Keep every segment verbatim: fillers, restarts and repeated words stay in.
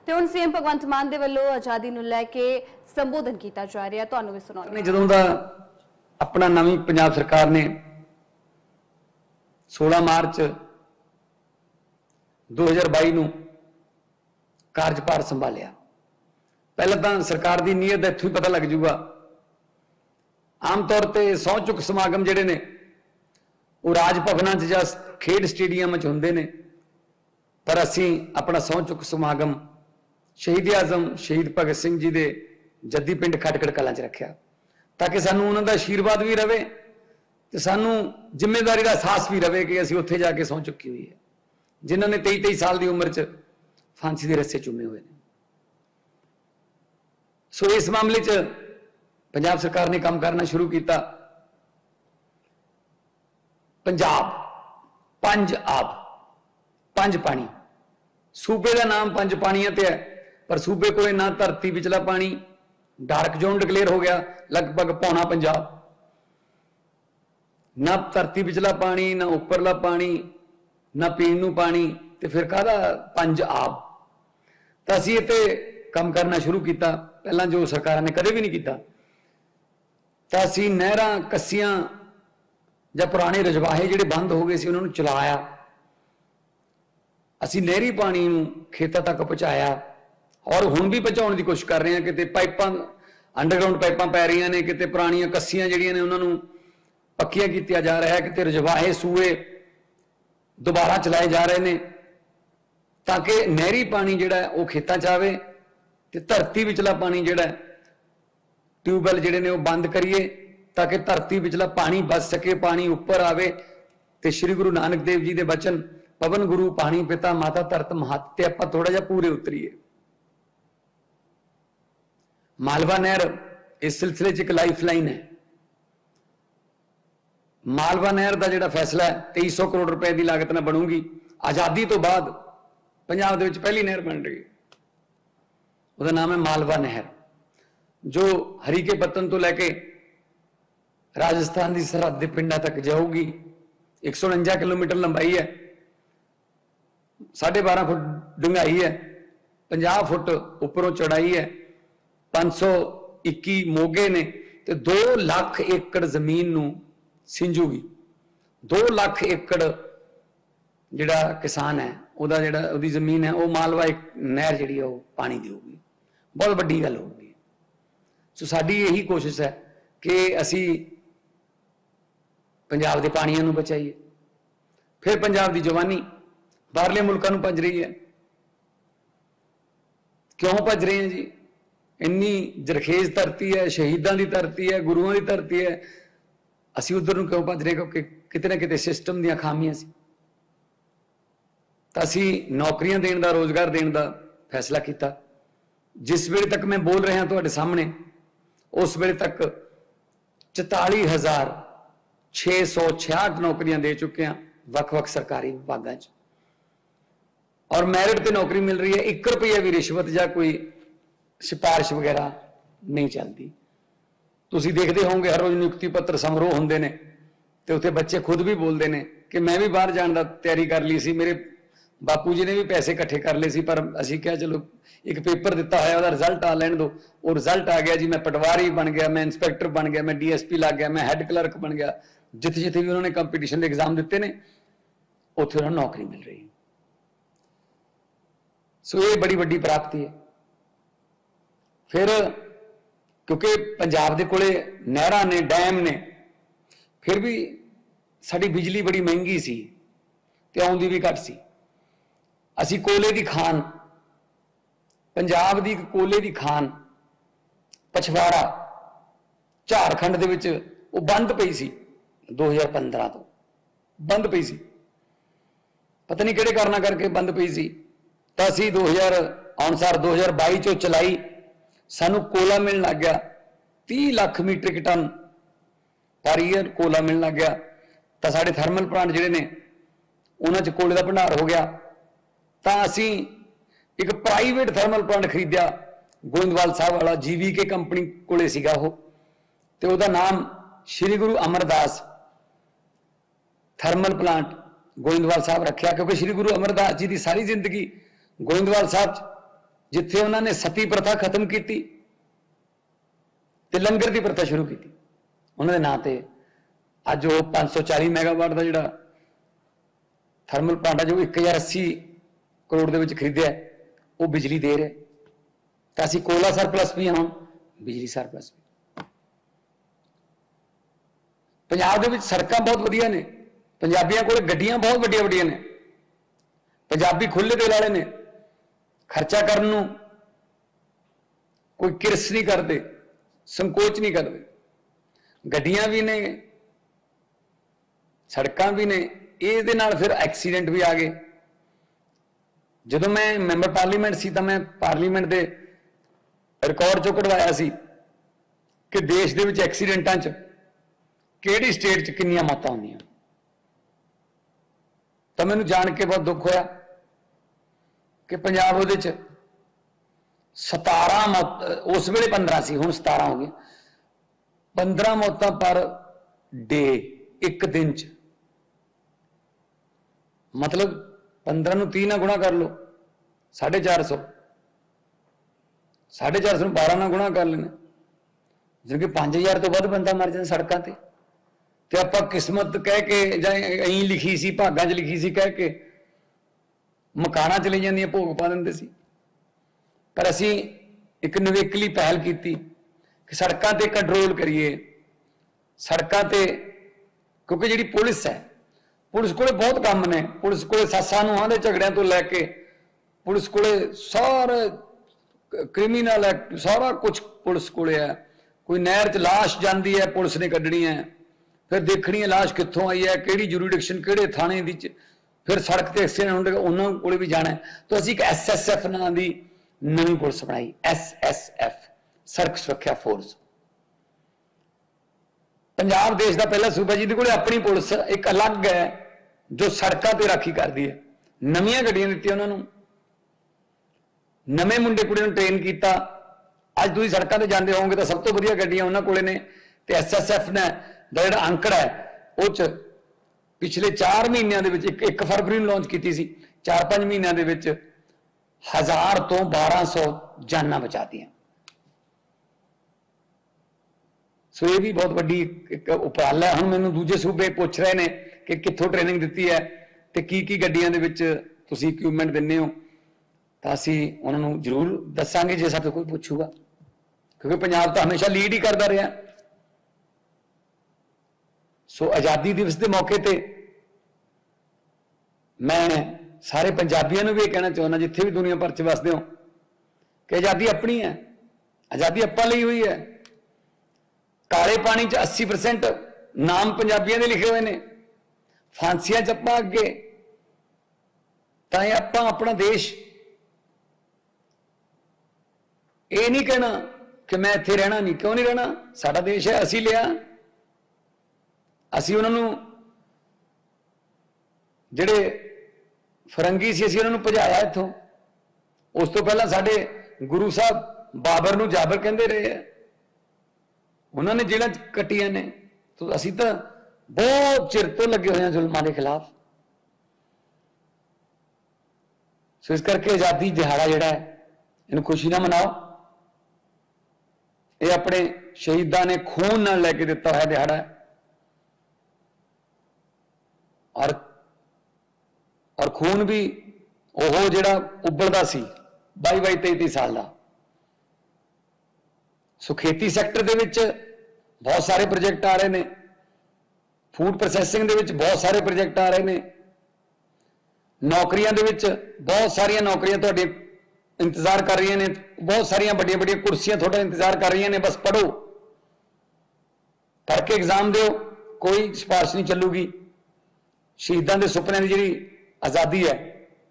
ਤੇ ਹੁਣ ਸੀਐਮ ਭਗਵੰਤ ਮਾਨ ਦੇ ਵੱਲੋਂ ਆਜ਼ਾਦੀ ਨੂੰ ਲੈ ਕੇ ਸੰਬੋਧਨ ਕੀਤਾ ਜਾ ਰਿਹਾ, ਤੁਹਾਨੂੰ ਵੀ ਸੁਣਾਉਂਦੇ। ਜਦੋਂ ਦਾ अपना नवी पंजाब सरकार ने सोलह मार्च दो हज़ार बाई नूं कार्यभार संभालिया, पहले तो सरकार की नीयत इत्थों ही पता लग जूगा। आम तौर पर सौ चुक समागम जिहड़े ने वो राज भवनां च जां खेड स्टेडियम च हुंदे ने, पर असीं अपना सौ चुक समागम शहीद आजम शहीद भगत सिंह जी के जद्दी पिंड खटखड़ कलां च रखिया, ताकि सानू उन्हां दा आशीर्वाद भी रहे तो सानू जिम्मेदारी का एहसास भी रहे कि असीं उत्थे जाके सौं चुकी हुई है, जिन्होंने तेई तेई साल की उम्र च फांसी के रस्से चूमे हुए हैं। सो इस मामले च पंजाब सरकार ने काम करना शुरू किया। पंजाब पंज आब पंज पानी, सूबे का नाम पंज पानियां ते है, पर सूबे को ना धरती विचला पानी, डार्क जोन डिक्लेयर हो गया लगभग पौना पंजाब, ना धरती विचला पानी, ना उपरला पानी, ना पीण नूं पानी, तो फिर कहदा पंज आब। तो असीं इत्ते काम करना शुरू किया, पहला जो सरकार ने कदे भी नहीं किया। तो असीं नहरां कस्सियां जां पुराने रजवाहे जिहड़े बंद हो गए सी उन्हां नूं चलाया, असीं नहरी पानी नूं खेतां तक पहुंचाया और हुण भी पहुंचाउण दी कोशिश कर रहे हैं। किते पाइपां अंडरग्राउंड पाइपां पै रही ने, किते पुरानियां कस्सियां जिहड़ियां ने उन्हां नूं पक्कियां कीतिया जा रहा है, किते रजवाहे सूए दोबारा चलाए जा रहे हैं, ताकि नहरी पानी जिहड़ा वो खेतां च आवे ते धरती विचला पानी जिहड़ा ट्यूबवैल जिहड़े ने वो बंद करिए, ताकि धरती विचला पानी बच सके, पानी उपर आवे। ते श्री गुरु नानक देव जी के बचन पवन गुरु पानी पिता माता धरत महत ते आपां थोड़ा जिहा पूरे उतरीए। मालवा नहर इस सिलसिले च एक लाइफ लाइन है। मालवा नहर का जिहड़ा फैसला है तेईस सौ करोड़ रुपए की लागत नाल बनूगी। आज़ादी तो बाद पंजाब दे विच पहली नहर बन रही है, उसका नाम है मालवा नहर, जो हरीके पत्तन तो लैके राजस्थान की सरहद के पिंडा तक जाऊगी। एक सौ उनंजा किलोमीटर लंबाई है, साढ़े बारह फुट डूंघाई है, पंजाह फुट उपरों चौड़ाई है, पांच सौ इक्की मोगे ने, तो दो लाख एकड़ जमीन नूं सिंजूगी। दो लाख एकड़ जिहड़ा किसान है उहदा जिहड़ा उहदी जमीन है वो मालवा एक नहर जिहड़ी है वो पानी देगी। बहुत वड्डी गल होगी। सो साडी यही कोशिश है कि असी पंजाब के पानियां नूं बचाइए। फिर पंजाब की जवानी बाहरले मुल्कां नूं भज रही है। क्यों भज रहे हैं जी? इन्नी जरखेज धरती है, शहीदों की धरती है, गुरुओं की धरती है, असी उधर नूं क्यों भज रहे? क्योंकि किते ना किते सिस्टम दी खामियां सी। तो असी नौकरियां देण दा, रोजगार देण दा फैसला किया। जिस वेले तक मैं बोल रहा तुहाडे सामने, उस वेले तक चौताली हज़ार छे सौ छियाठ नौकरियां दे चुके हैं वख-वख सरकारी विभागों च, और मैरिट ते नौकरी मिल रही है। एक रुपया भी रिश्वत या कोई सिफारिश वगैरह नहीं चलती। तुसीं देखते होंगे हर रोज नियुक्ति पत्र समारोह होंदे ने, ते उत्थे बच्चे खुद भी बोलते हैं कि मैं भी बाहर जाने की तैयारी कर ली सी, मेरे बापू जी ने भी पैसे इकट्ठे कर ले सी, पर असीं क्या चलो एक पेपर दिता होया, उहदा रिजल्ट आ लैण दो। वो रिजल्ट आ गया जी, मैं पटवारी बन गया, मैं इंस्पैक्टर बन गया, मैं डी एस पी लग गया, मैं हैड क्लर्क बन गया। जिथे जिथे भी उन्होंने कंपीटिशन के एग्जाम दिते ने उत्थे उन्हें नौकरी मिल रही है। सो ये बड़ी वड्डी प्राप्ति है। फिर क्योंकि पंजाब दे कोले नहरां ने, डैम ने, फिर भी साडी बिजली बड़ी महंगी सी ते आउंदी भी घट सी। असी कोले की खान, पंजाब की कोले की खान पछवाड़ा झारखंड दे विच वो बंद पई सी दो हज़ार पंद्रह तो बंद पई सी, पता नहीं किहड़े कारणा करके बंद पई सी। तो असी दो हज़ार अनुसार दो हज़ार बाई चो चलाई, सानू कोला मिलने लग गया, तीह lakh metric ton per year कोला मिलने लग गया। तो साढ़े थर्मल प्लांट जिहड़े ने उन्हां च कोले का भंडार हो गया। तो असी एक प्राइवेट थर्मल प्लांट खरीदिया, गोइंदवाल साहब वाला, जीवी के कंपनी कोले सीगा वो, ते उहदा नाम श्री गुरु अमरदास थर्मल प्लांट गोइंदवाल साहब रखा, क्योंकि श्री गुरु अमरदास जी की सारी जिंदगी गोइंदवाल साहब जिथे उन्होंने सती प्रथा खत्म की ते लंगर की प्रथा शुरू की उन्होंने नां ते अज वो पांच सौ चाली मैगावाट का जोड़ा थर्मल प्लांट जो एक हज़ार अस्सी करोड़ के खरीदया वो बिजली दे रहे तो असी कोयला सरप्लस भी हाँ बिजली सरप्लस भी। पंजाब दे विच सड़कां बहुत वधिया ने, पंजाबियों को गड्डियां बहुत वड्डियां वड्डियां ने, पंजाबी खुले दिल वाले ने, खर्चा करने नूं कोई किरस नहीं करते, संकोच नहीं करते, गड्डियां भी ने सड़कां भी ने। ये नाल फिर एक्सीडेंट भी आ गए। जदों मैं मैंबर पार्लीमेंट सी तो मैं पार्लीमेंट के रिकॉर्ड चो कढ़वाया सी कि देश दे विच एक्सीडेंटां च किहड़ी स्टेट च कितनी मौतां होंदियां, तो मैनूं जान के बहुत दुख होया कि पंजाब उहदे च सतारह मौत, उस वेले पंद्रह सी हुण सतारह हो गई, पंद्रह मौतां पर डे एक दिन च, मतलब पंद्रह नूं तीह ना गुणा कर लो साढ़े चार सौ, साढ़े चार सौ बारह ना गुणा कर लेना, जिनके पांच हजार तो वध बंदा मर जाए सड़कों पर। तो आप किस्मत कह के जाए अं लिखी सी भागां च लिखी सी कह के मकाना चली जांदियां भोग पा दिंदे सी। पर असी एक निवेकली पहल की कि सड़कों पर कंट्रोल करिए, सड़कों पर, क्योंकि जी पुलिस है, पुलिस को बहुत काम ने, पुलिस को सस्सां नूहां दे झगड़ियां तो लैके पुलिस को सारे क्रिमीनल एक्ट सारा कुछ पुलिस को है। कोई नहर च लाश जाती है पुलिस ने कढ़नी है, फिर देखनी है लाश कितों आई है, कि जुरिडिक्शन कि थाने दी, फिर सड़क से एक्सीडेंट होने उन्होंने को भी जाना है। तो असी एक एस एस एफ नाम की नवी पुलिस बनाई, एस एस एफ सड़क सुरक्षा फोर्स। पंजाब देश का पहला सूबा जिहदे कोल अपनी पुलिस एक अलग है जो सड़कों पर राखी करती है। नवीं गड्डियां दित्तियां उन्होंने, नवे मुंडे कुड़ियां नूं ट्रेन किया। अज तुसीं सड़कों पर जाते होवोगे तो सब तो वधिया गड्डियां उन्होंने कोले ने। ते एस एस एफ ने दा जिहड़ा अंकड़ा है वो पिछले चार महीनों के एक, एक फरवरी में लॉन्च की सी, चार पांच महीनों के हजार तो बारह सौ जाना बचाती। सो ये भी बहुत वड्डी एक उपराला है। हम मैनूं दूजे सूबे पूछ रहे हैं कि कित्थों ट्रेनिंग दी है तो की की गड्डियां दे विच तुसीं इक्विपमेंट दिंदे हो, तो असीं उन्हां नूं जरूर दस्सांगे जे साडे कोई पुछूगा, क्योंकि पंजाब तो हमेशा लीड ही करता रहा। सो आज़ादी दिवस के मौके पर मैं सारे पंजाबियों को भी कहना चाहना, जिथे भी दुनिया भर च वसदे हो, कि आज़ादी अपनी है, आज़ादी आपां लई हुई है। काले पानी च अस्सी परसेंट नाम पंजाबियों के लिखे हुए हैं, फांसियां च आपां अगे, तां आपां अपना देश ये नहीं कहना कि मैं इत्थे रहना नहीं, क्यों नहीं रहना, साडा देश है, असी लिया, असी उन्होंने जिहड़े फरंगी सी असीं उन्होंने भजाया इत्थों। उस तो पहला साडे गुरु साहब बाबर नूं जाबर कहंदे रहे हैं, उन्होंने जेलां कट्टियां ने, तो असीं तां बहुत चिर तो लगे हुए हैं जुल्मां के खिलाफ। सो इस करके आज़ादी दिहाड़ा जिहड़ा है इन्हूं खुशी ना मनाओ, ये अपने शहीदां ने खून नाल लैके दिता हुआ दिहाड़ा है। और और खून भी ओह जिहड़ा उबलदा सी बाई बाई तेई तेई साल का। सो खेती सैक्टर दे विच बहुत सारे प्रोजेक्ट आ रहे हैं, फूड प्रोसैसिंग दे विच बहुत सारे प्रोजेक्ट आ रहे हैं, नौकरियां दे विच बहुत सारिया नौकरियां तुहाडे इंतजार कर रही ने, बहुत सारिया बड़िया बड़िया कुर्सियां थोड़ा इंतजार कर रही ने। बस पढ़ो, पढ़ के एग्जाम दो, कोई सिफारिश नहीं चलूगी। शहीदों के सुपनों की जी आज़ादी है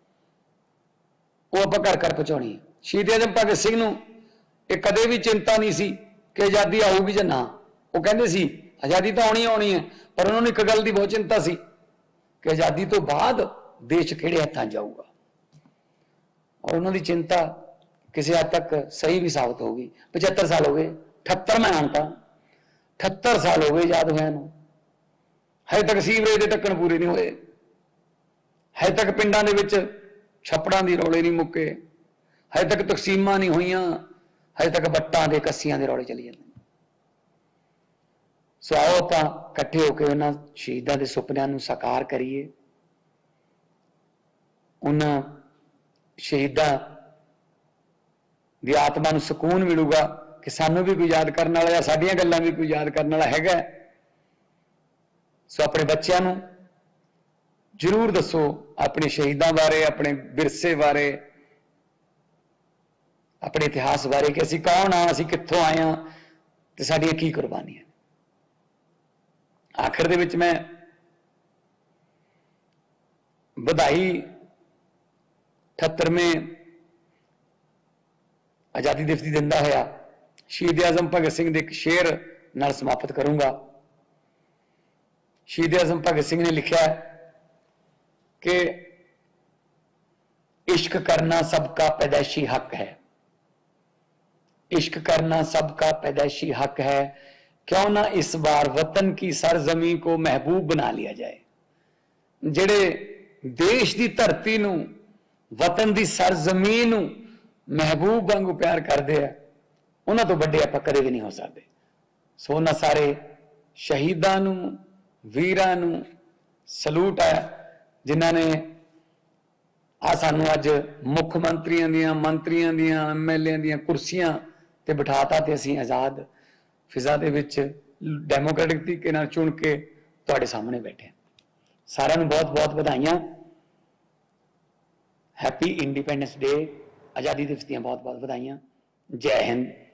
वो आप घर घर पहुंचानी है। शहीद आजम भगत सिंह नूं ये कदे भी चिंता नहीं सी कि आज़ादी आऊगी जां ना, वो कहंदे सी आज़ादी तो आनी आनी है, पर उन्होंने एक गल की बहुत चिंता सी कि आज़ादी तो बाद देश किहड़े हत्थां जाऊगा। और उन्होंने चिंता किसी हद तक सही भी साबित होगी। पचहत्तर साल हो गए, अठहत्तर मैं आनता अठहत्तर साल हो गए याद हुए, हजे तक सीवरेज के ढक्कन पूरे नहीं हुए, हजे तक पिंडां दे विच छप्पड़ां दी रौले नहीं मुक्के, हजे तक तकसीमां नहीं हुई, हजे तक वट्टां दे कस्सियां दे रौले चली जाते। सो आओ आपां इकट्ठे होकर उन्हां शहीदां दे सुपनियां नूं साकार करिए। उन्हां शहीदां दी आत्मा नूं सुकून मिलूगा कि सानू भी कोई याद करने वाला, साडियां गल्लां भी कोई याद करने वाला हैगा। सो अपने बच्चों नूं जरूर दसो अपने शहीदां बारे, अपने विरसे बारे, अपने इतिहास बारे कि असीं कौन हाँ, असीं कित्थों आए हाँ ते साडियां की कुर्बानियां। आखिर दे विच मैं बधाई अठहत्तरवें आजादी दिवस की दिंदा होया शहीद आजम भगत सिंह के एक शेर नाल समाप्त करूंगा। शहीद आजम भगत सिंह ने लिखा कि इश्क करना सबका पैदाइशी हक है, इश्क करना सबका पैदाइशी हक है, क्यों ना इस बार वतन की सरजमी को महबूब बना लिया जाए। जेड़े देश की धरती नूं, वतन की सरजमीन नूं महबूब वांगू प्यार करते हैं, उन्हां तो वड्डे आपां कदे भी नहीं हो सकते। सो उन्हां सारे शहीदां नूं, वीरां नूं सलूट है जिन्हां ने आ सानू अज मुख मंत्रियों दियां, मंत्रियों दियां, एम एल ए दियां कुर्सियां ते बिठाता ते असीं आज़ाद फिजा दे विच डेमोक्रेटिक तरीके नाल चुन के तुहाडे सामने बैठे। सारिआं नूं बहुत बहुत बधाइयां। हैप्पी इंडिपेंडेंस डे, आज़ादी दिवस दियां बहुत बहुत बधाइयां। जय हिंद।